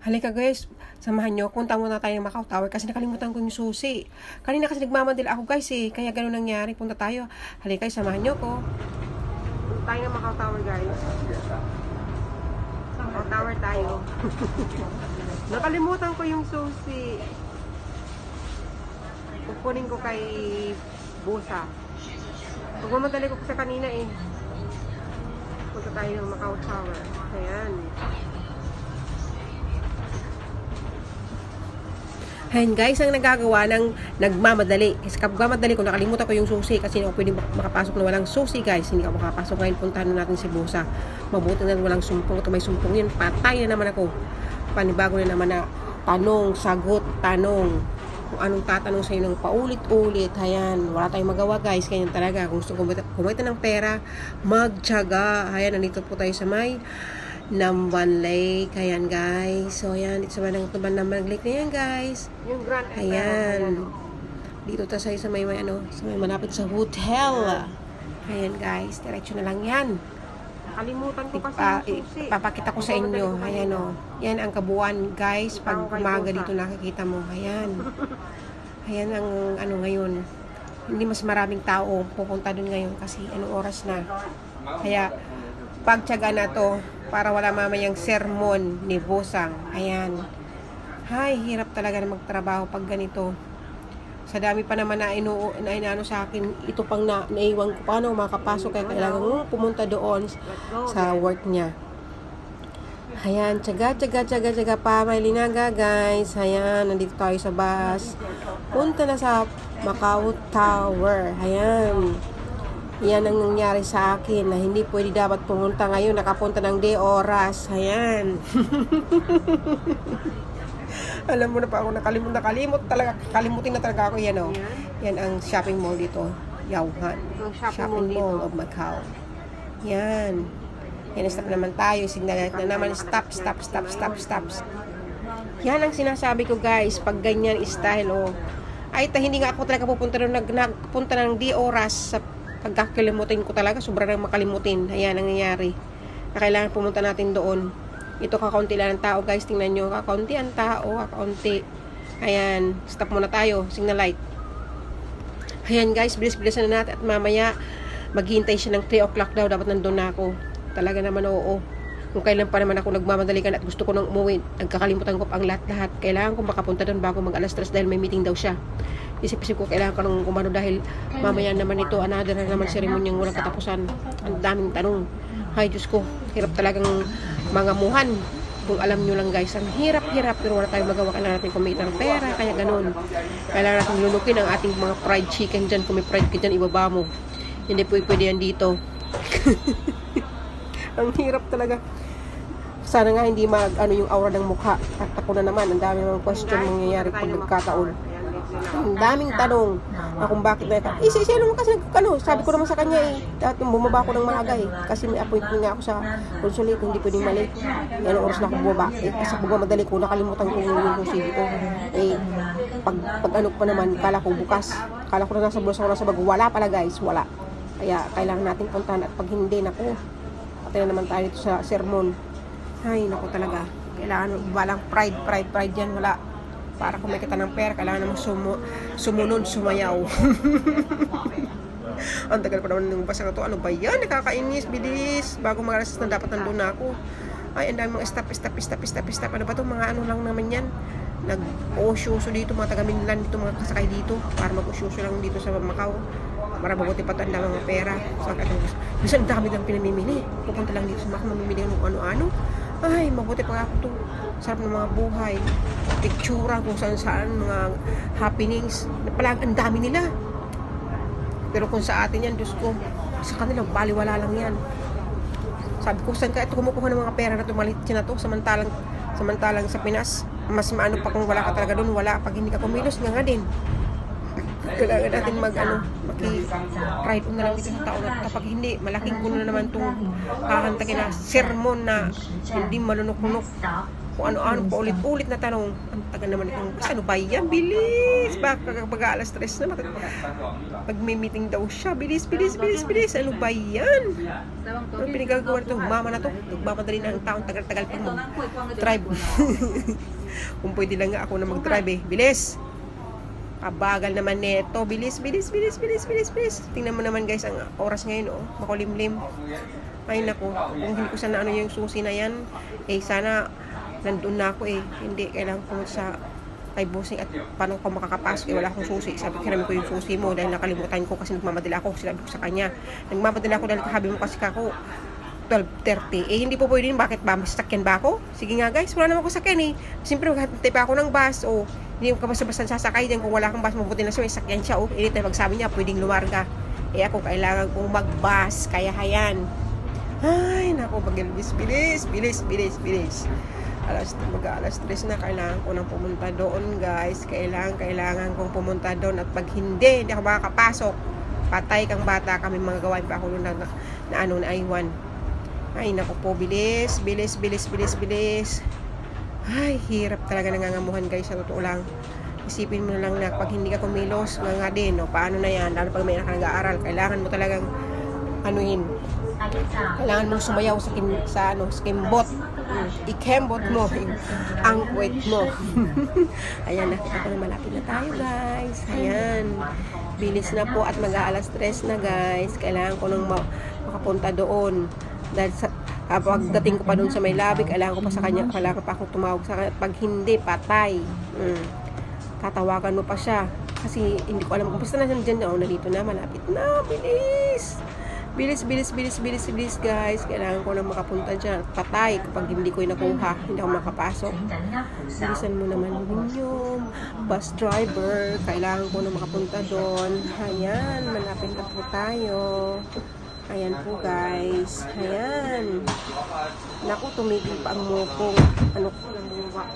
Halika guys, samahan nyo. Punta muna tayo ng Macau Tower kasi nakalimutan ko yung susi. Kanina kasi nagmamadali ako guys eh. Kaya gano'n nangyari. Punta tayo. Halika guys, samahan nyo ko. Punta tayo ng Macau Tower guys. Macau Tower tayo. Nakalimutan ko yung susi. Kukunin ko kay Busa. Magmamadali ko sa kanina eh. Punta tayo ng Macau Tower. Ayan. Ayan guys, ang nagagawa ng nagmamadali. Kasi kapag mamadali ko, nakalimutan ko yung susi kasi hindi ako pwede makapasok na walang susi guys. Hindi ako makapasok ngayon. Puntahan natin si Busa. Mabuti na walang sumpong. Ito may sumpong yun. Patay na naman ako. Panibago na naman na tanong, sagot, tanong. Kung anong tatanong sa inyo ng paulit-ulit. Ayan, wala tayong magawa guys. Kaya talaga, kung gusto kumita ng pera, magtiyaga. Ayan, nandito po tayo sa may Namban Lake. Ayan guys. So ayan, dito sa Namban Lake na yan guys. Yung Grand Emperor. Ayan. Dito tayo sa may malapit sa hotel. Ayan guys, diretso na lang yan. Nakalimutan ko kasi papakita ko sa inyo. Ayan o. Yan ang kabuuan guys. Pag umaga dito nakikita mo. Ayan. Ayan ang ngayon. Hindi mas maraming tao pupunta dun ngayon kasi anong oras na. Kaya pagtiyaga na to para wala mamayang sermon ni Busang. Ayan. Hay, hirap talaga na magtrabaho pag ganito. Sa dami pa naman na inaano sa akin, ito pang naiwan ko paano makapasok kaya kailangan pumunta doon sa work niya. Ayan, tiyaga pa, may linaga guys. Ayan, nandito tayo sa bus. Punta na sa Macau Tower. Ayan. Yan ang nangyari sa akin na hindi pwede dapat pumunta ngayon. Nakapunta ng day oras. Ayan. Alam mo na pa ako nakalimut talaga. Kalimutin na talaga ako. Yan o. Yan ang shopping mall dito. Yauhan. Shopping mall of Macau. Yan. Yan, stop naman tayo. Signal na naman. Stop. Yan ang sinasabi ko guys. Pag ganyan style o. Ay, hindi nga ako talaga pupunta doon. Nagpunta ng day oras sa pagkakalimutin ko talaga, sobrang nang makalimutin. Ayan ang nangyari. Na kailangan pumunta natin doon. Ito kakaunti lang ang tao guys. Tingnan nyo. Kakaunti ang tao. Kakaunti. Ayan. Stop muna tayo. Signal light. Ayan guys. Bilis-bilisan na natin. At mamaya maghihintay siya ng 3 o'clock daw. Dapat nandun na ako. Talaga naman oo. Kung kailan pa naman ako nagmamadalikan at gusto ko nang umuwi. Nagkakalimutan ko pa ang lahat-lahat. Kailangan ko makapunta doon bago mag alas 3 dahil may meeting daw siya. Isip-isip ko kailangan ko nang umano dahil mamaya naman ito another na naman seremonyang walang katapusan. Ang daming tanong. Ay Diyos ko, hirap talagang mangamuhan. Kung alam nyo lang guys, ang hirap-hirap pero wala tayong magawa. Kailangan natin kumita ng pera, kaya ganun. Kailangan natin lunukin ang ating mga fried chicken dyan. Kung may fried chicken dyan, ibaba mo. Hindi pwede yan dito. Ang hirap talaga. Sana nga hindi yung aura ng mukha. At ako na naman, ang dami mga question mangyayari pag nagkataon. Ang daming tanong na kung bakit na ito. Siya naman kasi sabi ko naman sa kanya dati bumaba ako ng maaga kasi may appointment nga ako sa consulate, hindi pwedeng mali. Yan oras na ako bumaba. Kasi madali ko, nakalimutan ko yung susi ko. Pag pa naman, kala ko bukas. Kala ko na nasa bulsa ko na sa bag. Wala pala guys, wala. Kaya kailangan natin puntahan at pag hindi, naku, patay na naman tayo dito sa sermon. Ay, naku talaga. Kailangan walang pride yan, wala. Para kung may kita ng pera, kailangan naman sumunod, sumayaw. Ang tagal pa naman ng basa na to. Ano ba yan? Nakakainis, bilis. Bago mag-alas na dapat nandun na ako. Ay, ang dami mga stop. Ano ba to? Mga ano lang naman yan. Nag-osyoso dito, mga taga-Minlan dito, mga kasakay dito. Para mag-osyoso lang dito sa Macau. Para mabuti pa ito, ang dami mga pera. So, minsan ang dami lang pinamimili. Pupunta lang dito sa Macau, mamimili ng ano-ano. Ay, mabuti pa ako to. Sarap ng mga buhay. Pictura kung saan-saan, mga happenings. Palang ang dami nila. Pero kung sa atin yan, Diyos ko, sa kanila, baliwala lang yan. Sabi ko, saan ka ito kumukuha ng mga pera na tumalit siya na to? Samantalang sa Pinas, mas maano pa kung wala ka talaga doon, wala. Pag hindi ka kumilos, nga din. Kailangan natin maki-ride on na lang dito sa tao na kapag hindi, malaking gulo na naman itong kakantagin na sermon na hindi malunok-lunok. kung ano-ano pa ulit-ulit na tanong. Ang tagal naman itong, ano ba yan? Bilis! Baka alas 3 na, pag may meeting daw siya, bilis. Ano ba yan? Ano pinagagawa nito? Mama na to. Nagmamadali na ang taon, tagal-tagal pag mag-drive. Kung pwede lang nga ako na mag-drive eh. Bilis! Kabagal naman neto. Bilis. Tingnan mo naman guys, ang oras ngayon, oh. Makulimlim. Ay naku, kung hindi ko sana ano yung susi na yan, eh sana nandun na ako eh. Hindi, kailangan ko sa kay bossing at paano ko makakapasok eh, wala akong susi. Sabi ko, ko yung susi mo dahil nakalimutan ko kasi nagmamadala ako. Sinabi ko sa kanya, nagmamadala ako dahil kahabi mo kasi kako 12:30. Eh, hindi po pwede yun. Bakit ba? May sasakyan ba ako? Sige nga guys, wala naman ako sasakyan eh. Siyempre, maghantay pa ako ng bus. O, hindi ko basta-basta sasakay din. Kung wala kang bus, mabuti na siya. May sasakyan siya. O, init na magsabi niya, pwedeng lumarga. Eh, ako kailangan kong mag-bus. Kaya hayan. Ay, naku, bilis. Alas 3 na. Kailangan ko nang pumunta doon guys. Kailangan kong pumunta doon. At pag hindi ako makakapasok, patay kang bata. Kami mga gawain pa ako na I1. Ay, naku po, bilis. Ay, hirap talaga nangangamuhan guys, sa totoo lang. Isipin mo na lang na pag hindi ka kumilos, nga din, no? Paano na yan? Lalo pag may nag-aaral, kailangan mo talagang kailangan mong sumayaw sa kimbot. Ikembot mo, angkwet mo. Ayan, nakita ko na malapit na tayo guys. Ayan, bilis na po at mag-aalas 3 na guys. Kailangan ko nang makapunta doon. Dahil kapag dating ko pa doon sa may labi, kailangan ko pa sa kanya, kailangan pa akong tumawag sa kanya. Pag hindi, patay. Tatawagan mo pa siya. Kasi hindi ko alam kung basta na dyan, nandito na, malapit na. Bilis guys. Kailangan ko na makapunta dyan. Patay kapag hindi ko nakuha, hindi ako makapasok. Bilisan mo naman yung bus driver. Kailangan ko na makapunta doon. Ayan, malapit na po tayo. Ayan po guys. Ayan. Naku, tumigil pa ang mukong. Ano ko lang bumaba.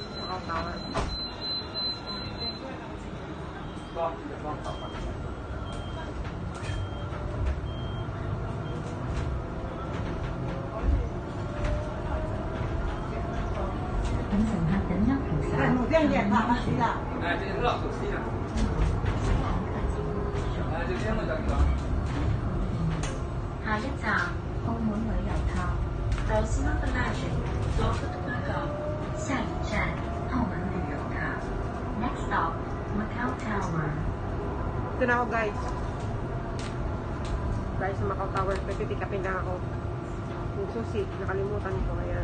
Next stop, Macau Tower. Ito na ako guys. Guys, sa Macau Tower, pipick-upin lang ako. Yung susi, nakalimutan ko. Ayan.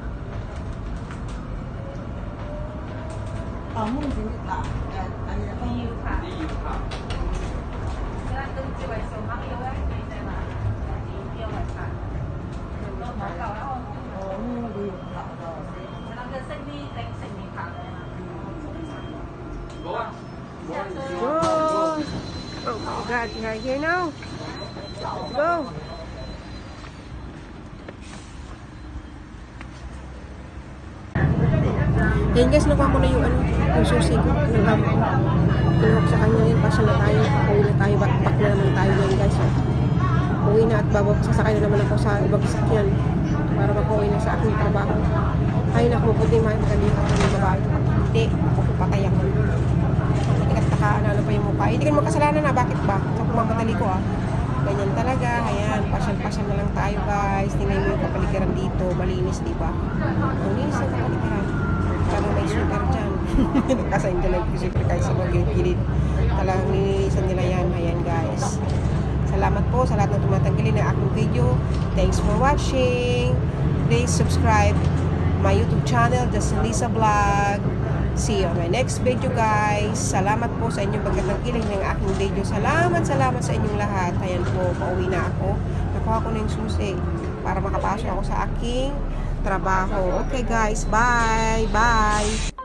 Oh my God, you're here now. Go. Ayan guys, nakuha ko na yung susi ko. Kinuha ko sa kanya yun. Pasya na tayo. Uwi na tayo. Back na naman tayo ngayon guys. Uwi na at sasakay na naman ako sa ibang sasakyan para makauwi na sa aking trabaho. Ay naku, puting makikalimutan ko ng babae. Hindi, pupatay ako. Ano pa yung mukha. Hindi ka makasalanan na. Bakit ba? Sa pumamadali ko ganyan talaga. Ayan, pasyal-pasyal na lang tayo guys. Tingnan mo yung kapaligiran dito. Malinis, diba? Ang linis ng kapaligiran. Parang may sugar dyan. Nagkasain dyan lang yung sugar guys sa mga gilid. Talagang nilinisan nila yan. Ayan guys. Salamat po sa lahat ng tumatanggalin ng aking video. Thanks for watching. Please subscribe my YouTube channel, Justin Lisa Vlog. See you on my next video guys. Salamat po sa inyong pagkatangkiling ng aking video. Salamat sa inyong lahat. Ayan po, pauwi na ako. Nakuha ko na yung susi para makapasok ako sa aking trabaho. Okay guys, bye!